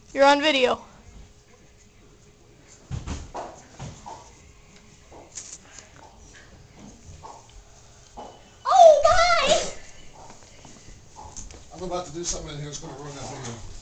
You're on video. I'm about to do something in here that's going to ruin that video.